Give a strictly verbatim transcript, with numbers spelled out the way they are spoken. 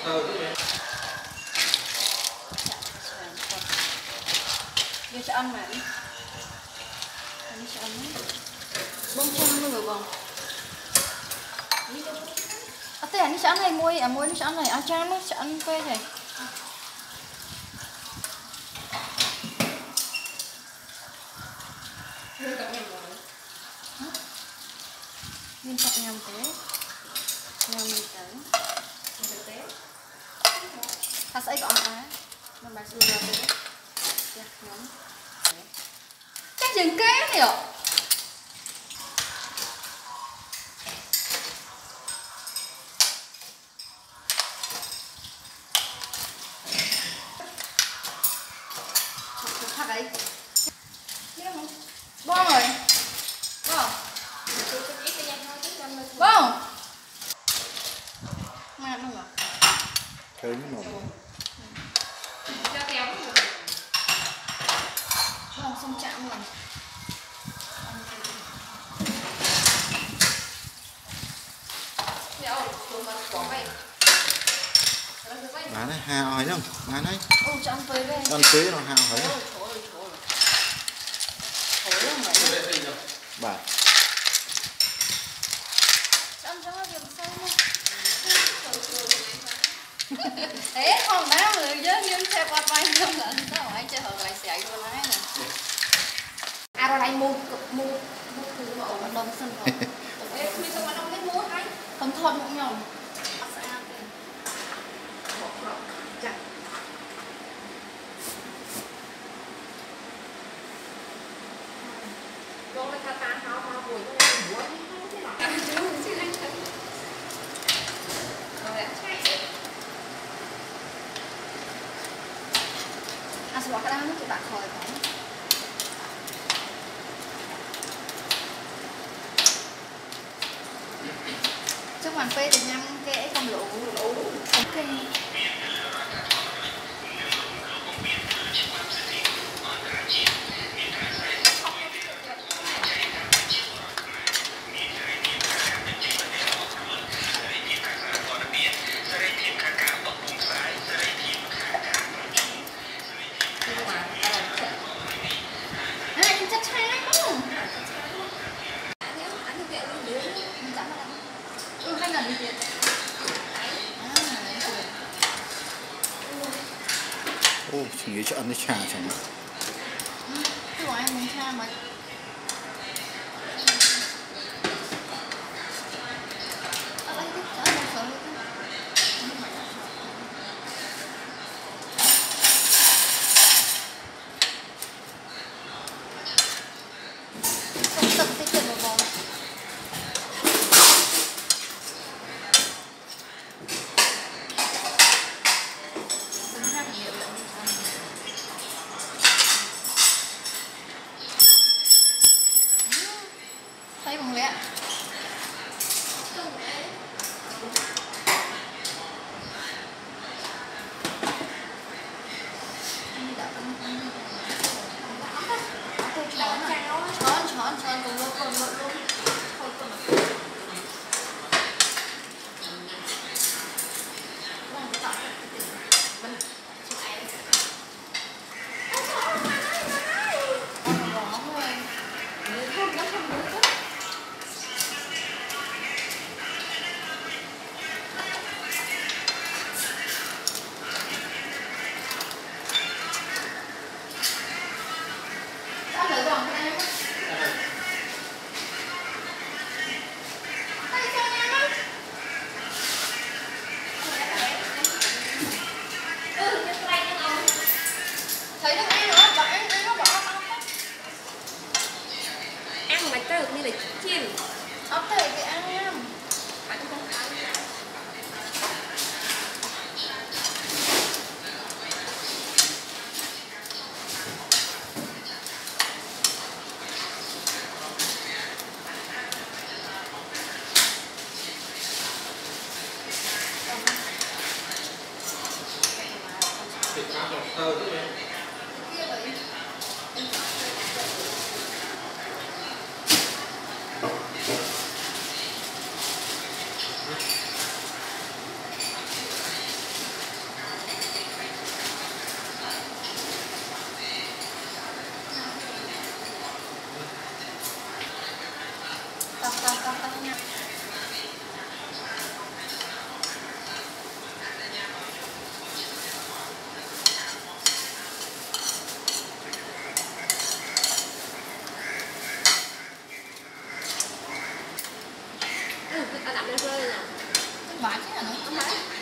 Dia sẽ ăn mà đi. Anh sẽ ăn bông chăng luôn rồi bông. À thế anh sẽ ăn này muối, à muối nó sẽ ăn này, à cha nó sẽ ăn quê này. Nguyên tập nhầm thế. Nhầm gì thế? Thật sẽ có má. Mà bà xưa là thế. Dạ, nhóm. Chắc dừng kế này ạ. Thật đấy. Bông rồi. Bông. Bông. Mà không ạ? Thấy nó nổi. Cho kéo rồi. Bông xong chạm rồi. Má này, hà hỏi không? Má này. Ừ, cho ăn phơi về. Ăn phơi rồi hà hỏi. Bà. Ăn cho nó điểm xanh luôn. Thế không nào người chứ nhưng xe quạt bay không là sao anh chơi hợp lại xẻ vô lái nè. À rồi anh mua mua mua thứ mà ở đông sân rồi. Ê, mình sao mà đông hết mua anh? Không thon cũng nhỏng. Rồi ta tan hao hao buổi nó buổi nó thế nào? Ăn chứ chứ anh thấy. Rồi ạ. À sao cái đó nó chỉ bạc khỏi phải. Chắc hoàn phê thì nhăm cái không lỗ lỗ. Ok. Ô, chỉ nghĩ cho ăn cái trà chẳng. Cái bọn em muốn cha mà. Thấy bằng lẹ. Chón, chón, chón cùng luôn, cùng luôn luôn. Thấy được ăn nữa, bỏ ăn, ăn nó bỏ không? Ăn mà tới như là chiên. Ốc tới thì ăn nha. Bạn không ăn. Thịt cá bột tơ thế này. Bán chứ hả nó?